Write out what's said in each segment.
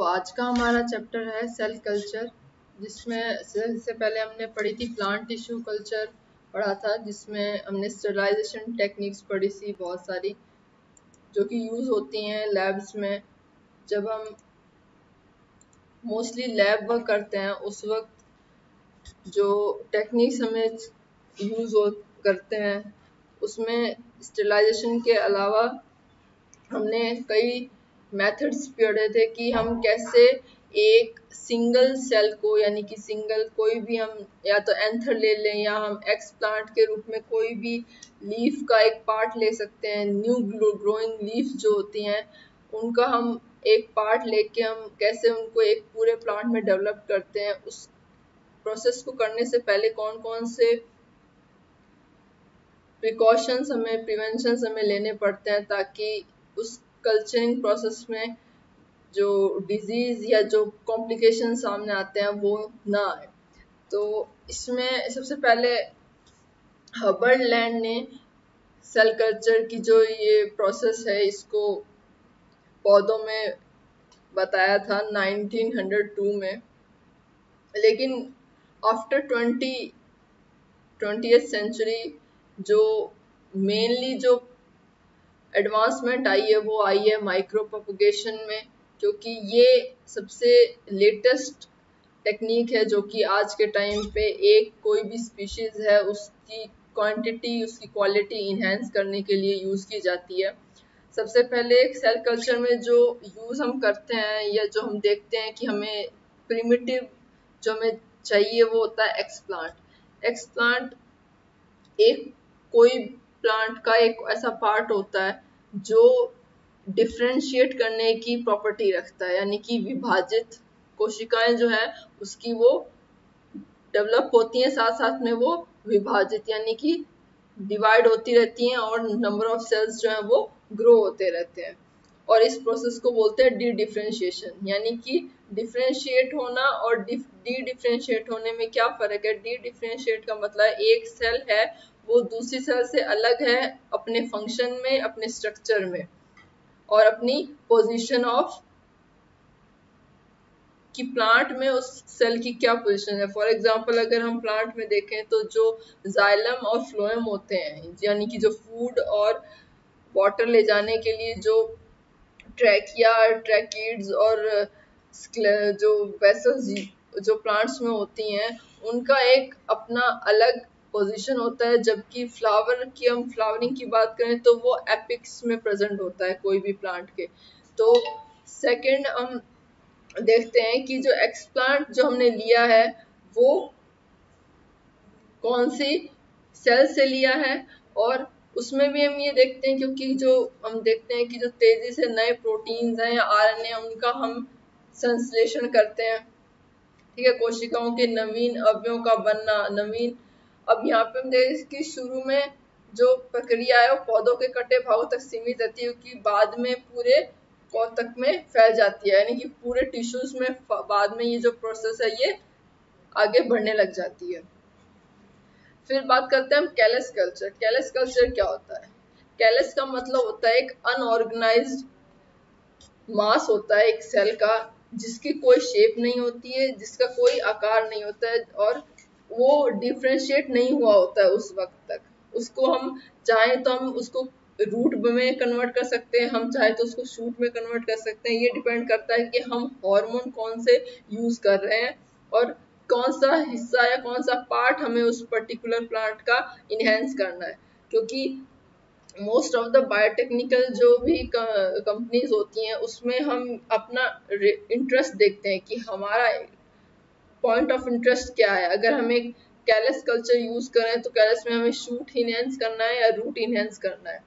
आज का हमारा चैप्टर है सेल कल्चर, जिसमें से पहले हमने पढ़ी थी प्लांट टिश्यू कल्चर पढ़ा था, जिसमें हमने स्टरलाइजेशन टेक्निक्स पढ़ी थी बहुत सारी, जो कि यूज़ होती हैं लैब्स में। जब हम मोस्टली लैब वर्क करते हैं उस वक्त जो टेक्निक्स हमें यूज़ करते हैं उसमें स्टरलाइजेशन के अलावा हमने कई मेथड्स पढ़े थे कि हम कैसे एक सिंगल सेल को, यानी कि सिंगल कोई भी, हम या तो एंथर ले लें या हम एक्स प्लांट के रूप में कोई भी लीफ का एक पार्ट ले सकते हैं। न्यू ग्रोइंग लीफ जो होती हैं उनका हम एक पार्ट लेके हम कैसे उनको एक पूरे प्लांट में डेवलप करते हैं। उस प्रोसेस को करने से पहले कौन कौन से प्रिकॉशंस हमें, प्रिवेंशंस हमें लेने पड़ते हैं ताकि उस कल्चरिंग प्रोसेस में जो डिजीज या जो कॉम्प्लिकेशन सामने आते हैं वो ना आए। तो इसमें सबसे पहले हर्बर्ट लैंड ने सेल कल्चर की जो ये प्रोसेस है इसको पौधों में बताया था 1902 में, लेकिन आफ्टर 20th सेंचुरी जो मेनली जो एडवांसमेंट आई है वो आई है माइक्रो प्रोपगेशन में, क्योंकि ये सबसे लेटेस्ट टेक्निक है जो कि आज के टाइम पे एक कोई भी स्पीशीज है उसकी क्वांटिटी, उसकी क्वालिटी इन्हेंस करने के लिए यूज़ की जाती है। सबसे पहले सेल कल्चर में जो यूज़ हम करते हैं या जो हम देखते हैं कि हमें प्रिमिटिव जो हमें चाहिए वो होता है एक्सप्लांट। एक्सप्लांट एक कोई प्लांट का एक ऐसा पार्ट होता है जो डिफ्रेंशिएट करने की प्रॉपर्टी रखता है, यानी कि विभाजित कोशिकाएं जो है उसकी वो डेवलप होती हैं, साथ साथ में वो विभाजित यानी कि डिवाइड होती रहती हैं और नंबर ऑफ सेल्स जो है वो ग्रो होते रहते हैं। और इस प्रोसेस को बोलते हैं डी डिफ्रेंशिएशन, यानी कि डिफ्रेंशिएट होना और डी डिफ्रेंशिएट होने में क्या फर्क है। डी डिफ्रेंशिएट का मतलब एक सेल है वो दूसरी सेल से अलग है अपने फंक्शन में, अपने स्ट्रक्चर में और अपनी पोजीशन ऑफ कि प्लांट में उस सेल की क्या पोजीशन है। फॉर एग्जांपल अगर हम प्लांट में देखें तो जो जाइलम और फ्लोएम होते हैं, यानी कि जो फूड और वाटर ले जाने के लिए जो ट्रैकिया, ट्रैकिड्स और जो वेसल्स जो प्लांट्स में होती हैं उनका एक अपना अलग पोजीशन होता है, जबकि फ्लावर की, हम फ्लावरिंग की बात करें तो वो एपिक्स में प्रेजेंट होता है कोई भी प्लांट के। तो सेकंड हम देखते हैं कि जो एक्सप्लांट जो हमने लिया है वो कौन सी सेल से लिया है, और उसमें भी हम ये देखते हैं क्योंकि जो हम देखते हैं कि जो तेजी से नए प्रोटीन्स हैं या आरएनए उनका हम संश्लेषण करते हैं, ठीक है, कोशिकाओं के नवीन अवयवों का बनना, नवीन। अब यहाँ पे हम देखें कि शुरू में जो प्रक्रिया है वो पौधों के कटे भागों तक सीमित रहती है, क्योंकि बाद में पूरे पौध तक में फैल जाती है, यानी कि पूरे टिश्यूज में बाद में ये जो प्रोसेस है ये आगे बढ़ने लग जाती है। फिर बात करते हैं हम कैलस कल्चर। कैलस कल्चर क्या होता है? कैलस का मतलब होता है एक अनऑर्गेनाइज्ड मास होता है एक सेल का, जिसकी कोई शेप नहीं होती है, जिसका कोई आकार नहीं होता है और वो डिफ्रेंशिएट नहीं हुआ होता है उस वक्त तक। उसको हम चाहे तो हम उसको रूट में कन्वर्ट कर सकते हैं, हम चाहे तो उसको शूट में कन्वर्ट कर सकते हैं। ये डिपेंड करता है कि हम हार्मोन कौन से यूज कर रहे हैं और कौन सा हिस्सा या कौन सा पार्ट हमें उस पर्टिकुलर प्लांट का इनहेंस करना है। क्योंकि मोस्ट ऑफ द बायोटेक्निकल जो भी कंपनीज होती हैं उसमें हम अपना इंटरेस्ट देखते हैं कि हमारा पॉइंट ऑफ इंटरेस्ट क्या है। अगर हमें कैलस कल्चर यूज करें तो कैलस में हमें शूट इनहेंस करना है या रूट इनहेंस करना है।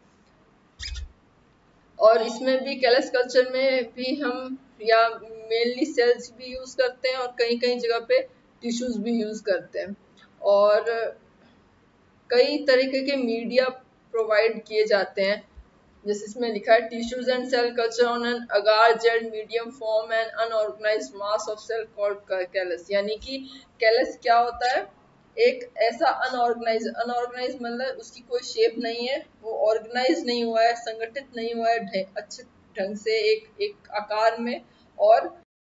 और इसमें भी कैलस कल्चर में भी हम या मेनली सेल्स भी यूज करते हैं और कई कई जगह पे टिश्यूज भी यूज करते हैं, और कई तरीके के मीडिया प्रोवाइड किए जाते हैं। जैसे इसमें लिखा है tissues and cell culture on an agar gel medium form and unorganised mass of cell called callus, यानी कि कैलस क्या होता है, एक ऐसा अनऑर्गेनाइज मतलब उसकी कोई शेप नहीं है, वो ऑर्गेनाइज नहीं हुआ है, संगठित नहीं हुआ है अच्छे ढंग से एक आकार में, और